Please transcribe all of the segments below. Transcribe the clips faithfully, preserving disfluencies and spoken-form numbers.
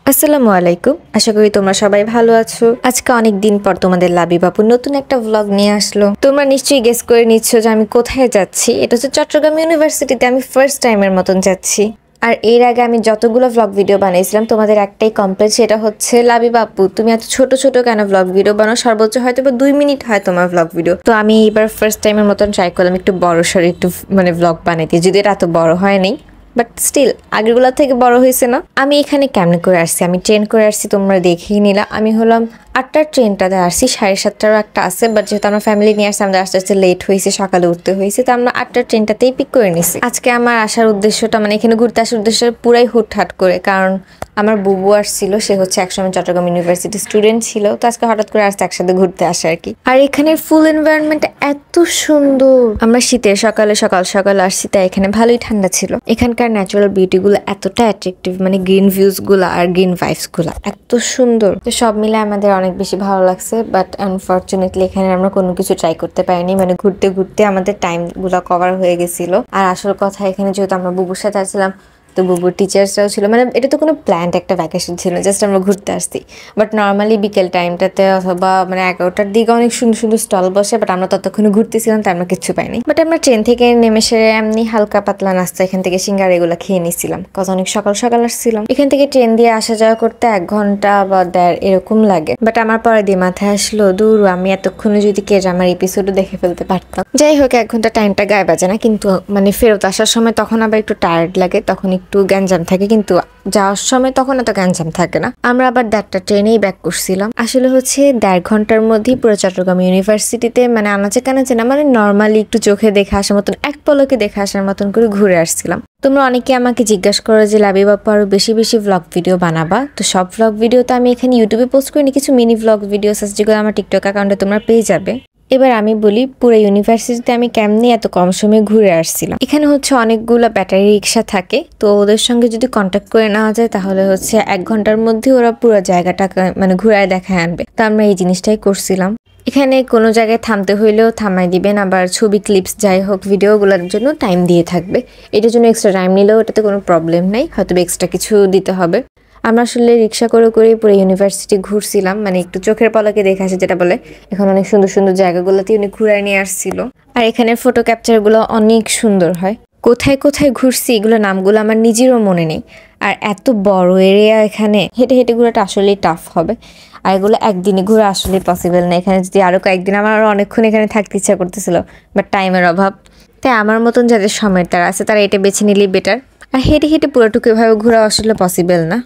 আসসালামু আলাইকুম। আশা করি তোমরা সবাই ভালো আছো। আজকে অনেক দিন পর তোমাদের লাবি বাপু নতুন একটা ব্লগ নিয়ে আসলো। তোমরা নিশ্চয়ই গেস করে নিচ্ছ যে আমি কোথায় যাচ্ছি। এটা হচ্ছে চট্টগ্রাম ইউনিভার্সিটিতে আমি ফার্স্ট টাইমের মতন যাচ্ছি। আর এর আগে আমি যতগুলো ব্লগ ভিডিও বানিয়েছিলাম তোমাদের একটাই কমপ্লেন, সেটা হচ্ছে লাবি বাপু তুমি এত ছোট ছোট কেন ব্লগ ভিডিও বানাও, সর্বোচ্চ হয়তো বা দুই মিনিট হয় তোমার ব্লগ ভিডিও। তো আমি এবার ফার্স্ট টাইমের মতন ট্রাই করলাম একটু বড় সড়ো একটু মানে ব্লগ বানাইতে, যদি এটা এত বড় হয়নি বাট স্টিল আগেরগুলো থেকে বড় হয়েছে না। আমি এখানে কেমনে করে আসছি, আমি ট্রেন করে আসছি, তোমরা দেখেই নিলা। আমি হলাম আটটার ট্রেনটাতে আসছি, সাড়ে সাতটারও একটা আছে, বাট যেহেতু আমরা ফ্যামিলি নিয়ে আসছি আমাদের আস্তে আস্তে লেট হয়েছে, সকালে উঠতে হয়েছে, তো আমরা আটটার ট্রেনটাতেই পিক করে নিছি। আজকে আমার আসার উদ্দেশ্যটা মানে এখানে ঘুরতে আসার উদ্দেশ্য পুরাই হুটহাট করে, কারণ আমার বুবু আসছিল, সে হচ্ছে একসময় চট্টগ্রাম ইউনিভার্সিটি স্টুডেন্ট ছিল, তো আজকে হঠাৎ করে আসতে একসাথে ঘুরতে আসে আর কি। আর এখানে ফুল এনভায়রনমেন্ট এত সুন্দর। আমরা শীতের সকালে সকাল সকাল আসছি, তাই এখানে ভালোই ঠান্ডা ছিল। এখানকার ন্যাচারাল বিউটি গুলো এতটা অ্যাট্রাকটিভ, মানে গ্রিন ভিউজ গুলা আর গ্রিন ভাইবস গুলা এত সুন্দর, তো সব মিলে আমাদের অনেক বেশি ভালো লাগছে। বাট আনফর্চুনেটলি এখানে আমরা কোনো কিছু ট্রাই করতে পারিনি, মানে ঘুরতে ঘুরতে আমাদের টাইম গুলা কভার হয়ে গেছিল। আর আসল কথা এখানে যেহেতু আমরা বুবুর সাথে আসছিলাম, তো বুবুর টিচার্সরাও ছিল, মানে এটা তো কোনো প্ল্যান্ড একটা ভ্যাকেশন ছিল, জাস্ট আমরা ঘুরতে আসছি। বাট নর্মালি বিকেল টাইমটাতে অথবা মানে এগারোটার দিকে অনেক সুন্দর সুন্দর স্টল বসে, বাট আমরা ততক্ষণে ঘুরতেছিলাম, তাই আমরা কিচ্ছু পাইনি। বাট আমরা ট্রেন থেকে নেমে সেরে এমনি হালকা পাতলা নাস্তা এখান থেকে সিঙ্গার এগুলো খেয়ে নিচ্ছিলাম, কজ অনেক সকাল সকাল আসছিলাম। এখান থেকে ট্রেন দিয়ে আসা যাওয়া করতে এক ঘন্টা বা দেড় এরকম লাগে। বাট আমার পরে দিয়ে মাথায় আসলো, দূর আমি এতক্ষণে যদি কে আমার এপিসোডও দেখে ফেলতে পারতাম। যাই হোক, এক ঘন্টা টাইমটা গায়ে বাজে না, কিন্তু মানে ফেরত আসার সময় তখন আবার একটু টায়ার্ড লাগে, তখন একটু গ্যাঞ্জাম থাকে, কিন্তু যাওয়ার সময় তখন এত গ্যাঞ্জাম থাকে না। আমরা আবার দেড়টা ট্রেনেই ব্যাক করছিলাম। আসলে হচ্ছে দেড় ঘন্টার মধ্যেই পুরো চট্টগ্রাম ইউনিভার্সিটিতে মানে আনাচে কানাচে না, মানে নর্মালি একটু চোখে দেখে আসার মতন, এক পলকে দেখে আসার মতন করে ঘুরে আসছিলাম। তোমরা অনেকে আমাকে জিজ্ঞাসা করো যে লাবি বাপু আরো বেশি বেশি ভ্লগ ভিডিও বানাবা, তো সব ভ্লগ ভিডিও তো আমি এখানে ইউটিউবে পোস্ট করিনি, কিছু মিনি ভ্লগ ভিডিও আছে যেগুলো আমার টিকটক অ্যাকাউন্টে তোমরা পেয়ে যাবে। এবার আমি বলি পুরো ইউনিভার্সিটিতে আমি কেমনি এত কম সময়ে ঘুরে আসছিলাম। এখানে হচ্ছে অনেকগুলো ব্যাটারি রিক্সা থাকে, তো ওদের সঙ্গে যদি কন্ট্যাক্ট করে নেওয়া যায় তাহলে হচ্ছে এক ঘন্টার মধ্যে ওরা পুরো জায়গাটা মানে ঘুরায় দেখায় আনবে। তো আমরা এই জিনিসটাই করছিলাম। এখানে কোনো জায়গায় থামতে হইলেও থামাই দিবেন, আবার ছবি ক্লিপস যাই হোক ভিডিওগুলোর জন্য টাইম দিয়ে থাকবে। এটার জন্য এক্সট্রা টাইম নিলেও এটাতে কোনো প্রবলেম নাই, হয়তো এক্সট্রা কিছু দিতে হবে। আমরা আসলে রিক্সা করে করে পুরো ইউনিভার্সিটি ঘুরছিলাম, মানে একটু চোখের পলকে দেখে আসে যেটা বলে। এখন অনেক সুন্দর সুন্দর জায়গাগুলোতে উনি ঘুরায় নিয়ে আসছিল। আর এখানে ফটো ক্যাপচারগুলো অনেক সুন্দর হয়। কোথায় কোথায় ঘুরছি এগুলো নামগুলো আমার নিজেরও মনে নেই। আর এত বড় এরিয়া, এখানে হেঁটে হেঁটে ঘোরাটা আসলেই টাফ হবে। আর এগুলো একদিনে ঘুরে আসলে পসিবল না। এখানে যদি আরো কয়েকদিন, আমার আরো অনেকক্ষণ এখানে থাকতে ইচ্ছা করতেছিল, বাট টাইমের অভাব। তাই আমার মতন যাদের সময়ের তারা আছে তারা এটা বেছে নিলেই বেটার। আর হেঁটে হেঁটে পুরোটুকু এভাবে ঘোরা আসলে পসিবল না।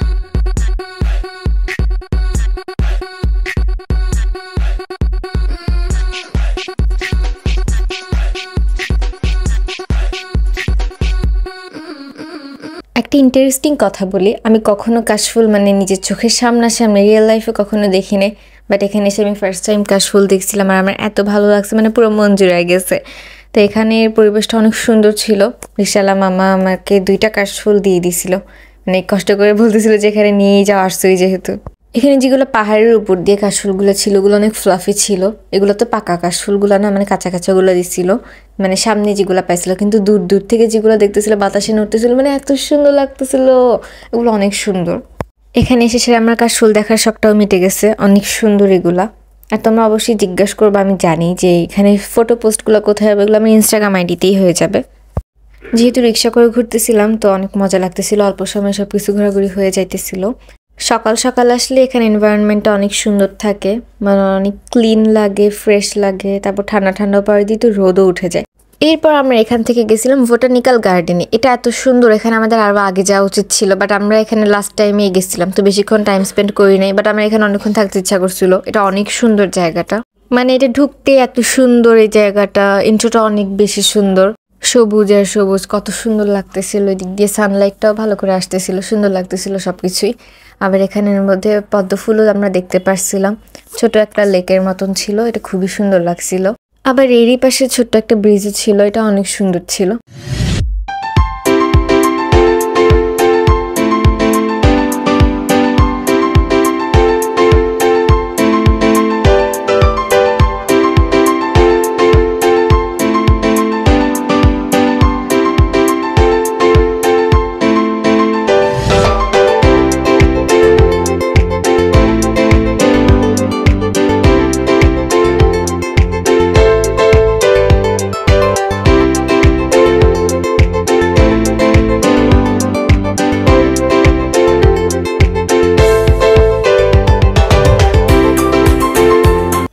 একটা ইন্টারেস্টিং কথা বলি, আমি কখনো কাশফুল মানে নিজের চোখের সামনাসামনি রিয়েল লাইফে কখনো দেখি নাই, বাট এখানে এসে আমি ফার্স্ট টাইম কাশফুল দেখছিলাম, আর আমার এত ভালো লাগছে, মানে পুরো মন জুড়ে গেছে। তো এখানের পরিবেশটা অনেক সুন্দর ছিল। রিক্সাওয়ালা মামা আমাকে দুইটা কাশফুল দিয়ে দিছিল, মানে কষ্ট করে বলতেছিল যে এখানে নিয়েই যাও আসছোই যেহেতু। এখানে যেগুলো পাহাড়ের উপর দিয়ে কাশফুলগুলো ছিল ওগুলো অনেক ফ্লাফি ছিল। এগুলো তো পাকা কাশফুলগুলো না, মানে কাঁচা কাঁচাগুলো দিচ্ছিল, মানে সামনে যেগুলো পাইছিল, কিন্তু দূর দূর থেকে যেগুলো দেখতেছিল বাতাসে নড়তেছিল, মানে এত সুন্দর লাগতেছিল, এগুলো অনেক সুন্দর। এখানে এসে সেরা আমার কাশফুল দেখার শখটাও মিটে গেছে, অনেক সুন্দর এগুলা। আর তোমরা অবশ্যই জিজ্ঞাসা করবো, আমি জানি যে এখানে ফটো পোস্টগুলো কোথায় হবে, এগুলো আমার ইনস্টাগ্রাম আইডিতেই হয়ে যাবে। যেহেতু রিক্সা করে ঘুরতেছিলাম তো অনেক মজা লাগতেছিল, অল্প সময় সব কিছু ঘোরাঘুরি হয়ে যাইতেছিল। সকাল সকাল আসলে এখানে এনভায়রনমেন্টটা অনেক সুন্দর থাকে, মানে অনেক ক্লিন লাগে, ফ্রেশ লাগে, তারপর ঠান্ডা ঠান্ডা পরে দিয়ে তো রোদও উঠে যায়। এরপর আমরা এখান থেকে গেছিলাম বোটানিক্যাল গার্ডেনে। এটা এত সুন্দর, এখানে আমাদের আরো আগে যাওয়া উচিত ছিল, বাট আমরা এখানে লাস্ট টাইমে গেছিলাম, তো বেশিক্ষণ টাইম স্পেন্ড করি নাই, বাট আমার এখানে অনেকক্ষণ থাকতে ইচ্ছা করছিল। এটা অনেক সুন্দর জায়গাটা, মানে এটা ঢুকতে এত সুন্দর এই জায়গাটা, ইন্ট্রোটা অনেক বেশি সুন্দর, সবুজ আর সবুজ, কত সুন্দর লাগতেছিল। এদিক দিয়ে সানলাইটটাও ভালো করে আসতেছিল, সুন্দর লাগতেছিল সবকিছুই। আবার এখানের মধ্যে পদ্ম ফুলও আমরা দেখতে পারছিলাম, ছোট একটা লেকের মতন ছিল, এটা খুবই সুন্দর লাগছিল। আবার এরই পাশে ছোট্ট একটা ব্রিজও ছিল, এটা অনেক সুন্দর ছিল।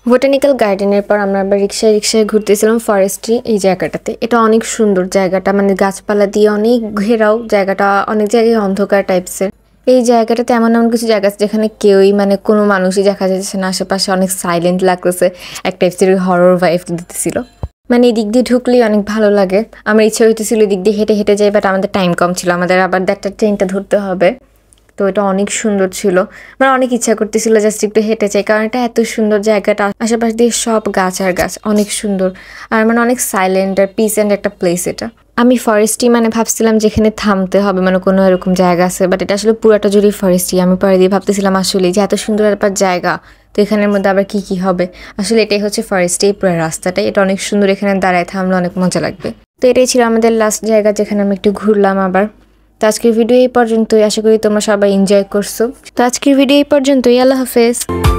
বোটানিক্যাল গার্ডেনের পর আমরা আবার রিক্সায় রিক্সায় ঘুরতেছিলাম ফরেস্ট্রি এই জায়গাটাতে। এটা অনেক সুন্দর জায়গাটা, মানে গাছপালা দিয়ে অনেক ঘেরাও জায়গাটা, অনেক জায়গায় অন্ধকার টাইপসের। এই জায়গাটাতে এমন এমন কিছু জায়গা আছে যেখানে কেউই মানে কোনো মানুষই দেখা যাচ্ছে না, আশেপাশে অনেক সাইলেন্ট লাগতেছে, এক টাইপসের হরর ভাইব দিতেছিল। মানে এই দিক দিয়ে ঢুকলেই অনেক ভালো লাগে। আমার ইচ্ছা হইতেছিল এই দিক দিয়ে হেঁটে হেঁটে যাই, বাট আমাদের টাইম কম ছিল, আমাদের আবার একটা ট্রেনটা ধরতে হবে। তো এটা অনেক সুন্দর ছিল, মানে অনেক ইচ্ছা করতেছিল জাস্ট একটু হেঁটে যাই, কারণ এটা এত সুন্দর জায়গাটা, আশেপাশ দিয়ে সব গাছ আর গাছ, অনেক সুন্দর আর মানে অনেক সাইলেন্ট আর পিস অ্যান্ড একটা প্লেস এটা। আমি ফরেস্টই মানে ভাবছিলাম যেখানে থামতে হবে, মানে কোনো এরকম জায়গা আছে, বাট এটা আসলে পুরাটা জুড়েই ফরেস্টই। আমি পরে দিয়ে ভাবতেছিলাম আসলে যে এত সুন্দর একটা জায়গা, তো এখানের মধ্যে আবার কি কি হবে। আসলে এটাই হচ্ছে ফরেস্টে পুরো রাস্তাটাই, এটা অনেক সুন্দর, এখানে দাঁড়ায় থামলে অনেক মজা লাগবে। তো এটাই ছিল আমাদের লাস্ট জায়গা যেখানে আমি একটু ঘুরলাম আবার। তো আজকের ভিডিও এই পর্যন্তই, আশা করি তোমরা সবাই এনজয় করছো। তো আজকের ভিডিও এই পর্যন্তই, আল্লাহ হাফেজ।